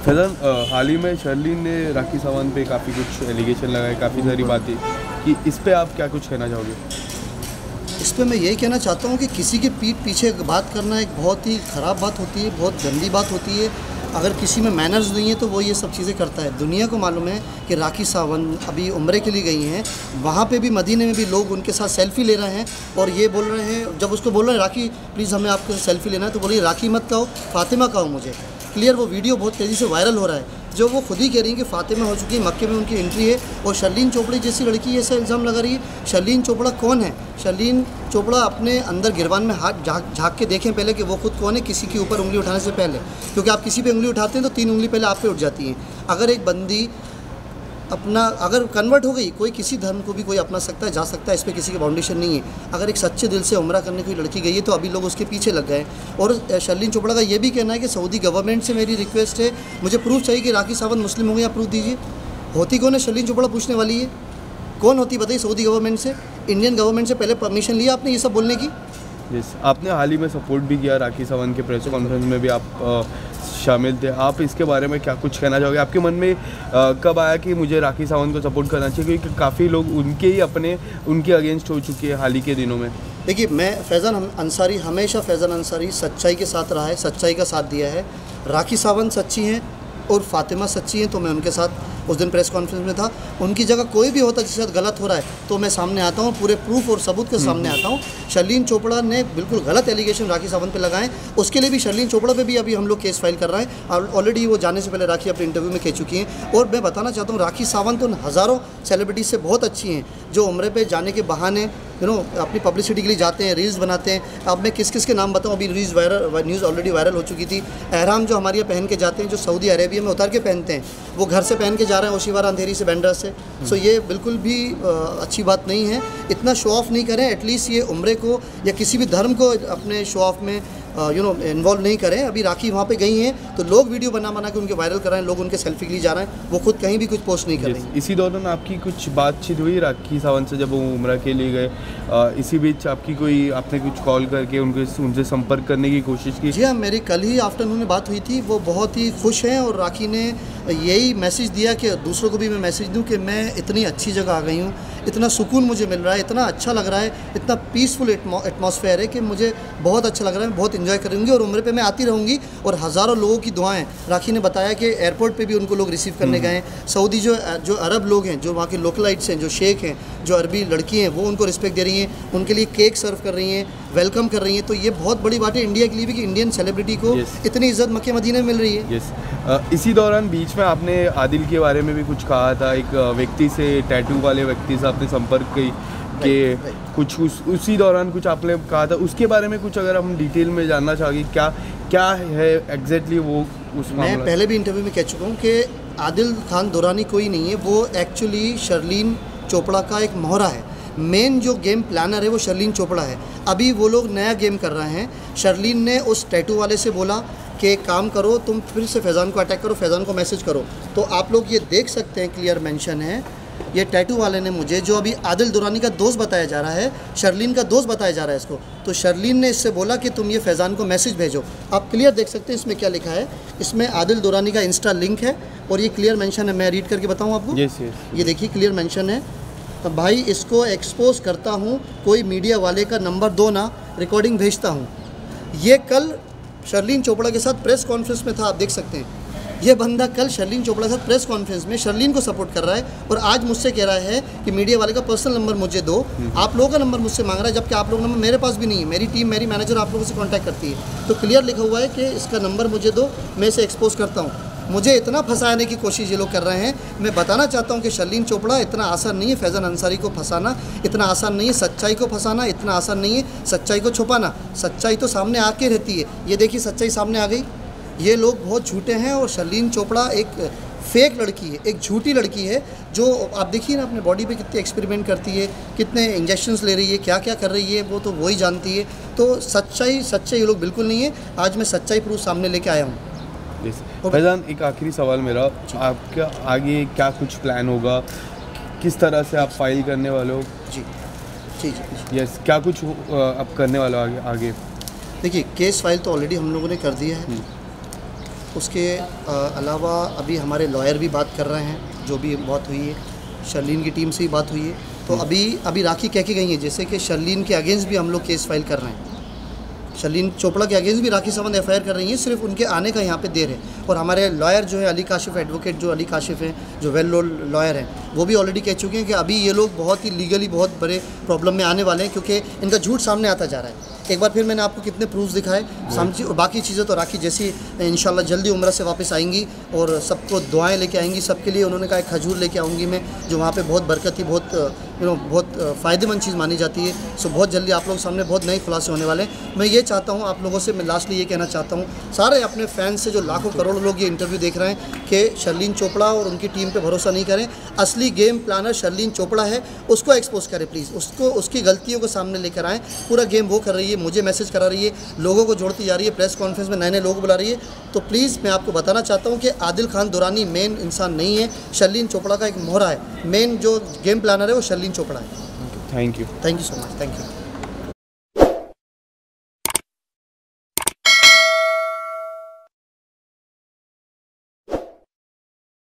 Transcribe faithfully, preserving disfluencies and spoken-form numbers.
फैज़ान, हाल ही में शर्लीन ने राखी सावंत पे काफ़ी कुछ एलिगेशन लगाए, काफ़ी सारी बातें कि इस पे आप क्या कुछ कहना चाहोगे? इस पर मैं यही कहना चाहता हूँ कि किसी के पीठ पीछे बात करना एक बहुत ही ख़राब बात होती है, बहुत गंदी बात होती है। अगर किसी में मैनर्स नहीं है तो वो ये सब चीज़ें करता है। दुनिया को मालूम है कि राखी सावंत अभी उम्रे के लिए गई हैं, वहाँ पे भी मदीने में भी लोग उनके साथ सेल्फ़ी ले रहे हैं और ये बोल रहे हैं, जब उसको बोल रहे हैं राखी प्लीज़ हमें आपके सेल्फ़ी लेना है, तो बोलिए राखी मत कहो, फ़ातिमा कहो मुझे। क्लियर, वो वीडियो बहुत तेज़ी से वायरल हो रहा है, जो वो खुद ही कह रही हैं कि फ़ातिमा हो चुकी है, मक्के में उनकी एंट्री है। और शर्लीन चोपड़ा जैसी लड़की ऐसा इल्ज़ाम लगा रही है। शर्लीन चोपड़ा कौन है? शर्लीन चोपड़ा अपने अंदर गिरबान में हाथ झाँक झाँक के देखें पहले कि वो खुद कौन है, किसी के ऊपर उंगली उठाने से पहले, क्योंकि आप किसी पे उंगली उठाते हैं तो तीन उंगली पहले आप पे उठ जाती हैं। अगर एक बंदी अपना अगर कन्वर्ट हो गई, कोई किसी धर्म को भी कोई अपना सकता है, जा सकता है, इस पर किसी की बाउंडेशन नहीं है। अगर एक सच्चे दिल से उम्रा करने कोई लड़की गई है तो अभी लोग उसके पीछे लग गए। और शर्लीन चोपड़ा का ये भी कहना है कि सऊदी गवर्नमेंट से मेरी रिक्वेस्ट है, मुझे प्रूफ चाहिए कि राखी सावंत मुस्लिम होंगे, या प्रूफ दीजिए। होती कौन है? शर्लीन चोपड़ा पूछने वाली है, कौन होती बताइए सऊदी गवर्नमेंट से? इंडियन गवर्नमेंट से पहले परमिशन लिया आपने ये सब बोलने की? यस, आपने हाल ही में सपोर्ट भी किया राखी सावंत के प्रेस कॉन्फ्रेंस में भी आप आ, शामिल थे। आप इसके बारे में क्या कुछ कहना चाहोगे? आपके मन में आ, कब आया कि मुझे राखी सावंत को सपोर्ट करना चाहिए, क्योंकि काफ़ी लोग उनके ही अपने उनके अगेंस्ट हो चुके हैं हाल ही के दिनों में? देखिए, मैं फैज़ान अंसारी, हमेशा फैज़ान अंसारी सच्चाई के साथ रहा है, सच्चाई का साथ दिया है। राखी सावंत सच्ची हैं और फ़ातिमा सच्ची हैं, तो मैं उनके साथ उस दिन प्रेस कॉन्फ्रेंस में था। उनकी जगह कोई भी होता जिसके साथ गलत हो रहा है तो मैं सामने आता हूँ, पूरे प्रूफ और सबूत के सामने आता हूँ। शर्लीन चोपड़ा ने बिल्कुल गलत एलिगेशन राखी सावंत पे लगाएं, उसके लिए भी शर्लीन चोपड़ा पे भी अभी हम लोग केस फाइल कर रहे हैं। और ऑलरेडी वो जाने से पहले राखी अपने इंटरव्यू में कह चुकी हैं। और मैं बताना चाहता हूँ, राखी सावंत उन हज़ारों सेलिब्रिटीज़ से बहुत अच्छी हैं जो उम्रे पे जाने के बहाने यू नो अपनी पब्लिसिटी के लिए जाते हैं, रील्स बनाते हैं। अब मैं किस किस के नाम बताऊं? अभी reels viral news already viral हो चुकी थी। एहराम जो हमारे यहाँ पहन के जाते हैं, जो सऊदी अरेबिया में उतार के पहनते हैं, वो घर से पहन के जा रहे हैं ओशिवारा अंधेरी से, बैंड्रा से। सो ये बिल्कुल भी आ, अच्छी बात नहीं है। इतना शो ऑफ नहीं करें, एटलीस्ट ये उम्रे को या किसी भी धर्म को अपने शो ऑफ में यू नो इन्वॉल्व नहीं करें। अभी राखी वहाँ पे गई हैं तो लोग वीडियो बना बना के उनके वायरल कर रहे हैं, लोग उनके सेल्फी के लिए जा रहे हैं, वो खुद कहीं भी कुछ पोस्ट नहीं कर रहे हैं। इसी दौरान आपकी कुछ बातचीत हुई राखी सावंत से जब वो उम्रा के लिए गए? इसी बीच आपकी कोई आपने कुछ कॉल करके उनके उनसे संपर्क करने की कोशिश की? जी हाँ, मेरी कल ही आफ्टरनून में बात हुई थी। वो बहुत ही खुश हैं और राखी ने यही मैसेज दिया कि दूसरों को भी मैं मैसेज दूं कि मैं इतनी अच्छी जगह आ गई हूँ, इतना सुकून मुझे मिल रहा है, इतना अच्छा लग रहा है, इतना पीसफुल एटमॉस्फेयर है कि मुझे बहुत अच्छा लग रहा है, मैं बहुत इन्जॉय करूँगी और उम्र पे मैं आती रहूँगी। और हज़ारों लोगों की दुआएं, राखी ने बताया कि एयरपोर्ट पे भी उनको लोग रिसीव करने गए हैं। सऊदी जो जो अरब लोग हैं, जो वहाँ के लोकलाइट्स हैं, जो शेख हैं, जो अरबी लड़की हैं, वो उनको रिस्पेक्ट दे रही हैं, उनके लिए केक सर्व कर रही हैं, वेलकम कर रही हैं। तो ये बहुत बड़ी बात है इंडिया के लिए भी कि इंडियन सेलिब्रिटी को yes. इतनी इज्जत मक्के मदीने में मिल रही है। yes. uh, इसी दौरान बीच में आपने आदिल के बारे में भी कुछ कहा था। एक व्यक्ति से, टैटू वाले व्यक्ति से आपने संपर्क की कि कुछ उस उसी दौरान कुछ आपने कहा था, उसके बारे में कुछ अगर हम डिटेल में जानना चाहेंगे, क्या क्या है एग्जैक्टली वो उस मैं पहले भी इंटरव्यू में कह चुका हूँ कि आदिल खान दुरानी कोई नहीं है, वो एक्चुअली शर्लीन चोपड़ा का एक मोहरा है। मेन जो गेम प्लानर है वो शर्लीन चोपड़ा है। अभी वो लोग नया गेम कर रहे हैं। शर्लीन ने उस टैटू वाले से बोला कि एक काम करो, तुम फिर से फैज़ान को अटैक करो, फैज़ान को मैसेज करो। तो आप लोग ये देख सकते हैं, क्लियर मेंशन है। ये टैटू वाले ने मुझे, जो अभी आदिल दुरानी का दोस्त बताया जा रहा है, शर्लीन का दोस्त बताया जा रहा है इसको, तो शर्लीन ने इससे बोला कि तुम ये फैज़ान को मैसेज भेजो। आप क्लियर देख सकते हैं इसमें क्या लिखा है। इसमें आदिल दुरानी का इंस्टा लिंक है और ये क्लियर मेंशन है। मैं रीड करके बताऊँ आपको? Yes yes. ये देखिए क्लियर मेंशन है, भाई इसको एक्सपोज करता हूँ, कोई मीडिया वाले का नंबर दो ना, रिकॉर्डिंग भेजता हूँ। ये कल शर्लीन चोपड़ा के साथ प्रेस कॉन्फ्रेंस में था, आप देख सकते हैं। ये बंदा कल शर्लीन चोपड़ा के साथ प्रेस कॉन्फ्रेंस में शर्लीन को सपोर्ट कर रहा है और आज मुझसे कह रहा है कि मीडिया वाले का पर्सनल नंबर मुझे दो। आप लोगों का नंबर मुझसे मांग रहा है, जबकि आप लोगों का नंबर मेरे पास भी नहीं है। मेरी टीम, मेरी मैनेजर आप लोगों से कॉन्टैक्ट करती है। तो क्लियर लिखा हुआ है कि इसका नंबर मुझे दो, मैं इसे एक्सपोज करता हूँ। मुझे इतना फंसाने की कोशिश ये लोग कर रहे हैं। मैं बताना चाहता हूँ कि शर्लीन चोपड़ा इतना आसान नहीं है फैज़ान अंसारी को फंसाना, इतना आसान नहीं है सच्चाई को फंसाना, इतना आसान नहीं है सच्चाई को छुपाना। सच्चाई तो सामने आके रहती है। ये देखिए सच्चाई सामने आ गई। ये लोग बहुत झूठे हैं और शर्लीन चोपड़ा एक फेक लड़की है, एक झूठी लड़की है, जो आप देखिए ना अपने बॉडी पे कितने एक्सपेरिमेंट करती है, कितने इंजेक्शंस ले रही है, क्या क्या कर रही है, वो तो वही जानती है। तो सच्चाई सच्चाई ये लोग बिल्कुल नहीं है। आज मैं सच्चाई प्रूफ सामने लेके आया हूँ। फैज़ान, एक आखिरी सवाल मेरा, आपका आगे क्या कुछ प्लान होगा, किस तरह से आप फाइल करने वाले हो? जी जी जी यस, क्या कुछ आप करने वाले हो आगे आगे? देखिए, केस फाइल तो ऑलरेडी हम लोगों ने कर दिया है। उसके अ, अलावा अभी हमारे लॉयर भी बात कर रहे हैं, जो भी बात हुई है शर्लीन की टीम से ही बात हुई है। तो अभी अभी राखी कह के गई है जैसे कि शर्लीन के अगेंस्ट भी हम लोग केस फाइल कर रहे हैं, शर्लीन चोपड़ा के अगेंस्ट भी Rakhi Sawant F I R कर रही है, सिर्फ उनके आने का यहाँ पे देर है। और हमारे लॉयर जो है अली काशिफ एडवोकेट, जो अली काशिफ हैं, जो वेल नोन लॉयर हैं, वो भी ऑलरेडी कह चुके हैं कि अभी ये लोग बहुत ही लीगली बहुत बड़े प्रॉब्लम में आने वाले हैं, क्योंकि इनका झूठ सामने आता जा रहा है। एक बार फिर मैंने आपको कितने प्रूफ्स दिखाए समझी, और बाकी चीज़ें तो राखी जैसी इंशाल्लाह जल्दी उम्र से वापस आएंगी और सबको दुआएं लेके आएंगी सबके लिए। उन्होंने कहा एक खजूर लेके आऊँगी मैं, जो वहाँ पे बहुत बरकत थी, बहुत यू नो बहुत फ़ायदेमंद चीज़ मानी जाती है। सो बहुत जल्दी आप लोगों के सामने बहुत नए खुलासे होने वाले हैं। मैं ये चाहता हूँ आप लोगों से, मैं लास्टली ये कहना चाहता हूँ सारे अपने फैंस से, जो लाखों करोड़ों लोग ये इंटरव्यू देख रहे हैं, कि शर्लीन चोपड़ा और उनकी टीम पे भरोसा नहीं करें। असली गेम प्लानर शर्लीन चोपड़ा है, उसको एक्सपोज करें प्लीज़, उसको उसकी गलतियों को सामने लेकर आएँ। पूरा गेम वो कर रही है, मुझे मैसेज करा रही है, लोगों को जोड़ती जा रही है, प्रेस कॉन्फ्रेंस में नए नए लोग बुला रही है। तो प्लीज़ मैं आपको बताना चाहता हूँ कि आदिल खान दुरानी मेन इंसान नहीं है, शर्लीन चोपड़ा का एक मोहरा है। मेन जो गेम प्लानर है वो शर्लीन चोपड़ा है। Thank you thank you so much, thank you.